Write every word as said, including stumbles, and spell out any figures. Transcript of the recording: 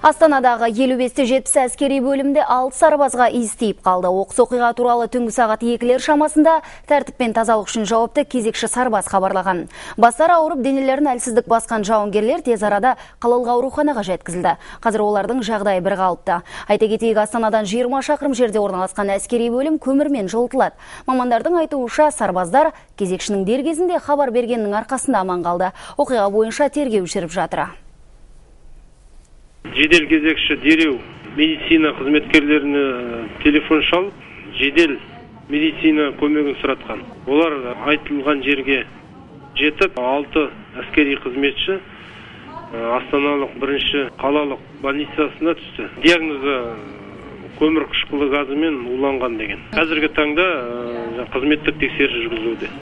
Астанадағы елу бесте жетпіс әскери бөлімде алты сарбазға иіс тиіп қалды. Оқыс оқиға туралы түнгі сағат екілер шамасында тәртіп пен тазалық үшін жауапты кезекші сарбаз хабарлаған. Бастары ауырып, денелерін әлсіздік басқан жауынгерлер тез арада қалалық ауруханаға жеткізілді. Қазір олардың жағдайы бір қалыпты. Айта кетейік, Астанадан жиырма шақырым жерде орналасқан әскери бөлім көмірмен жылытылады. Мамандардың айтуынша, сарбаздар кезекшінің дер кезінде хабар бергеннің арқасында аман қалды. Оқиға бойынша тергеу жүріп жатыр. Жедел кезекші дереу медицина қызметкерлеріне телефон шалып, жедел медицина көмегін сұратқан. Олар айтылған жерге жетіп, алты әскери қызметші Астаналық бірінші қалалық больницасына түсті. Диагнозы көмір қышқылы газымен уланған деген. Қазіргі таңда қызметтік тексеріс жүргізілуде.